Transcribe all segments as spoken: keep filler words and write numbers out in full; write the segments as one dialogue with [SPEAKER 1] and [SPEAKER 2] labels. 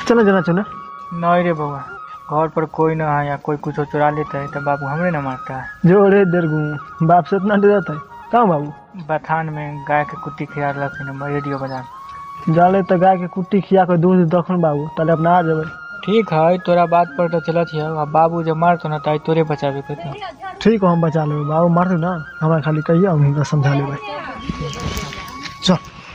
[SPEAKER 1] चलो जना चलो।
[SPEAKER 2] नहीं रे बउआ, घर पर कोई ना है या कोई कुछ चुरा लेता है तो बाबू हमरे ना मारता है।
[SPEAKER 1] जो रे डरगू बाप से इतना डरता है कहाँ बाबू?
[SPEAKER 2] बथान में गाय के कुट्टी खिया रखी रेडियो बजा
[SPEAKER 1] जाले तो गाय के कुट्टी खिया कर दूध दखन बाबू ताले अपना आ जाबे।
[SPEAKER 2] ठीक है तोरा बात पर तो चलत है। अब बाबू जब मारतो ना ताई तोरे बचावे के तो
[SPEAKER 1] ठीक है हम बचा लेबे। बाबू मारते ना हमारा खाली कहिए हम इनका समझा लेबे। चल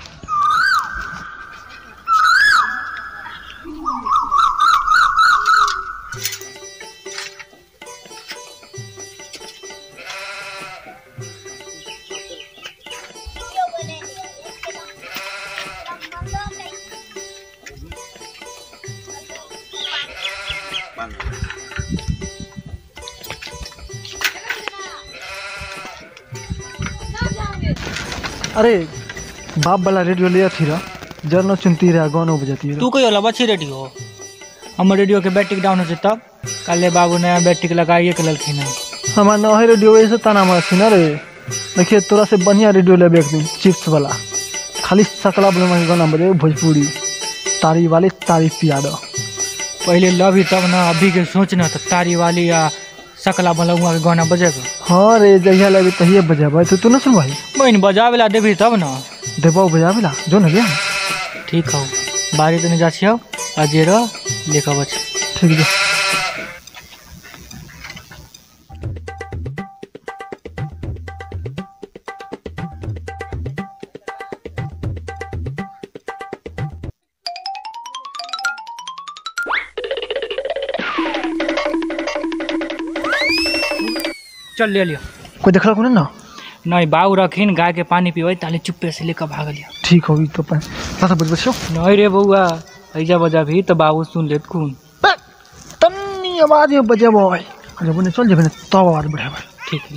[SPEAKER 1] अरे बाप वाला रेडियो लिया थी रा जरनो चुनती रहा गानों बजाती है।
[SPEAKER 2] तू कोई वाला बची रेडियो हम रेडियो के बैटरी डाउन हो जाता कल बाबू नया बैटरी लगाइए के ललखिन है।
[SPEAKER 1] हमारा नया रेडियो वैसे तना मार थी ना रे। देखिए तोरा से बढ़िया रेडियो ले एक दिन चिप्स वाला खाली सकला बलमा के गाना बजे भोजपुरी तारी वाली तारीफ पिया दो।
[SPEAKER 2] पहले लव ही तब ना अभी के सोचना तो तारी वाली या सकला बलुआ के गाना बजेगा।
[SPEAKER 1] हाँ रे जहिया लगे तहिए बजेबे तो तू न सुन भाई
[SPEAKER 2] बहन बजावेला देबी तब ना
[SPEAKER 1] देबो बजावेला जो न लिया।
[SPEAKER 2] ठीक हो बारी तने जा छियो अजेर लेके बच
[SPEAKER 1] ठीक है।
[SPEAKER 2] चल ले लियो।
[SPEAKER 1] कोई देखला को ना
[SPEAKER 2] नहीं बाऊ रखीन गाय के पानी पियो ताले चुप्पे से लेकर भाग लिया।
[SPEAKER 1] ठीक होगी तो पता बज बच्चों
[SPEAKER 2] नहीं रे बउआ ऐजा बजा भी तो बाबू सुन लेत खून
[SPEAKER 1] तन्नी आवाज में बजे भाई जब ने चल जब तो आवाज बढ़ा भाई।
[SPEAKER 2] ठीक है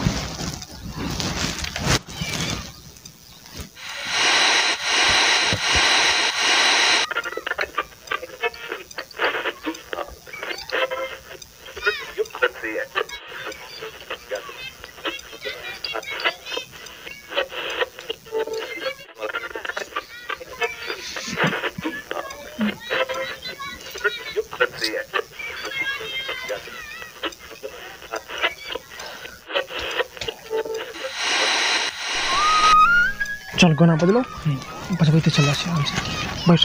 [SPEAKER 1] चल गाना बदलो बजबैते चल रहा है बैठ।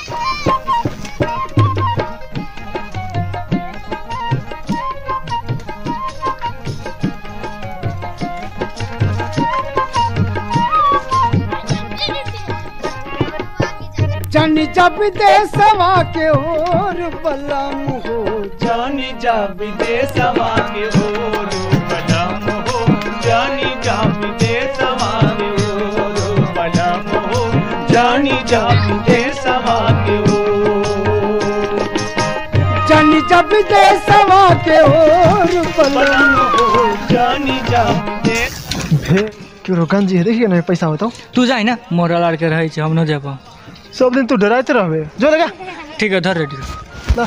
[SPEAKER 3] जानी जा विदेशवा के ओर बलम हो जानी जा विदेशवा के ओर बलम हो जानी जा विदेशवा के ओर बलम हो जानी जा विदेशवा के ओर जानी जा विदेशवा के ओर बलम हो जानी जा विदेश
[SPEAKER 1] भे क्यों गंजी है देखिए ना पैसा बताओ
[SPEAKER 2] तू जाए ना मोरा लड़ के रहे हम न जाब
[SPEAKER 1] सब दिन तू डराते रहे जो लगा।
[SPEAKER 2] ठीक है धर रेडियो
[SPEAKER 1] ला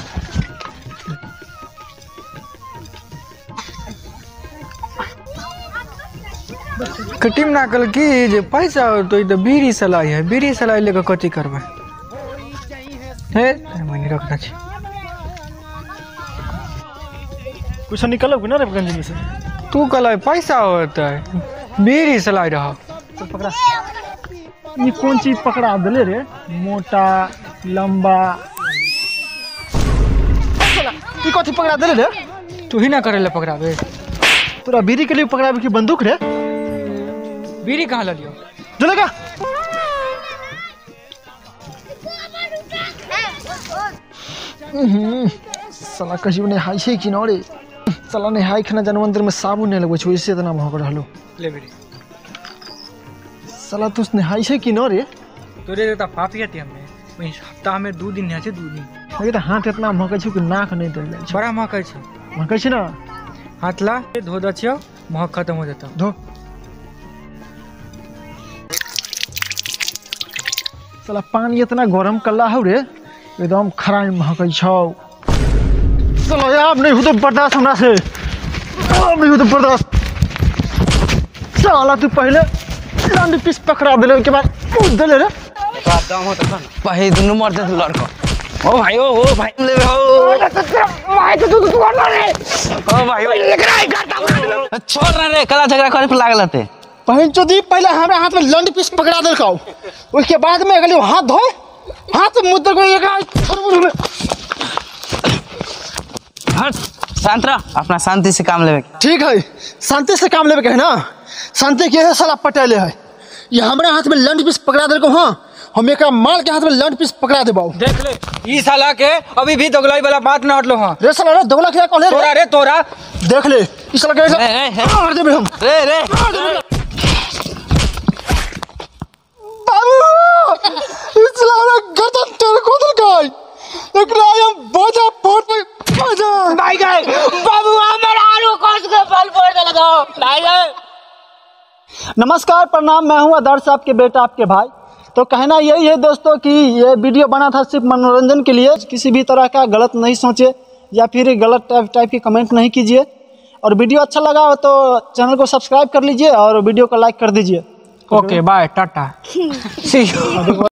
[SPEAKER 2] कटिम ना कल की जे पैसा तो इधर बीड़ी सलाई है बीड़ी सलाई लेकर कथी करबे हे मैंने रखना छी
[SPEAKER 1] कुछ निकलो ना रे गंजी में से
[SPEAKER 2] तू कल पैसा होता है बीड़ी सलाई रहा
[SPEAKER 1] तो पकड़ा ये कौन चीज पकड़ा दले रे मोटा लंबा ये कथी पकड़ा दले रे
[SPEAKER 2] तू ही ना करे ले पकड़ाबे
[SPEAKER 1] तोरा बीड़ी के लिए पकड़ाबे की बंदूक रे
[SPEAKER 2] बीड़ी कहाँ ला लियो
[SPEAKER 1] जो लगा साला कहियो ने हाई छै कि न रे साला ने हाई खाना जनवंतर में साबुन नहीं लगबै छै ओइसे इतना महक रहलो
[SPEAKER 2] ले बीड़ी
[SPEAKER 1] साला तू नहाई छै कि न रे
[SPEAKER 2] तोरे देता फाफिया टे हमें वही हफ्ता में दो दिन है दो दिन
[SPEAKER 1] अगे तो हाथ इतना महकै छै कि नाक नहीं दे जाइ छै
[SPEAKER 2] बड़ा महकै छै
[SPEAKER 1] महकै छै ना
[SPEAKER 2] हाथ ला धो द छियो महक खत्म हो जाता
[SPEAKER 1] धो साला पानी इतना गरम कल्ला हो रे एकदम खराब महकै छौ साला अब नहीं हो तो बर्दाश्त हमरा से अब नहीं हो तो बर्दाश्त साला तू पहले लंड पीस पकड़ा देले के बाद कूद देले रे
[SPEAKER 4] बात दाम हो त पहिले दुनु मर जात लड़का
[SPEAKER 2] ओ भाई ओ ओ भाई ले ओ भाई तू तू कौन रे ओ भाई छोड़ ना रे कला झगड़ा करे पे लागल थे
[SPEAKER 1] बहन चोदी पहले हमरा हाथ में लंड पीस पकड़ा देल खाओ उसके बाद में अगले हाथ धोए हाथ मुद्दा को एक
[SPEAKER 2] हट शांत रह अपना शांति से काम लेवे
[SPEAKER 1] ठीक है शांति से काम लेवे के है ना शांति के है साला पटेले है ये हमरा हाथ में लंड पीस पकड़ा देल को हां हम एक माल के हाथ में लंड पीस पकड़ा देबाऊ
[SPEAKER 2] देख ले ई साला के अभी भी दोगलाई वाला बात ना हटलो हां
[SPEAKER 1] रे साला रे दोगला क्या कहले
[SPEAKER 2] तोरा रे तोरा
[SPEAKER 1] देख ले इस साला के मार देबे हम
[SPEAKER 2] रे रे
[SPEAKER 1] बाबू इस साला गर्दन तेरे को दल गई एकरा हम बोझा पोट पे बोझा
[SPEAKER 2] भाई गए बाबू हमारा आलू कोस के फल फोड़ दे लगा भाई गए।
[SPEAKER 1] नमस्कार प्रणाम मैं हूं आदर्श आपके बेटा आपके भाई। तो कहना यही है दोस्तों कि ये वीडियो बना था सिर्फ मनोरंजन के लिए, किसी भी तरह का गलत नहीं सोचे या फिर गलत टाइप टाइप की कमेंट नहीं कीजिए। और वीडियो अच्छा लगा हो तो चैनल को सब्सक्राइब कर लीजिए और वीडियो को लाइक कर दीजिए।
[SPEAKER 2] Okay bye tata see you.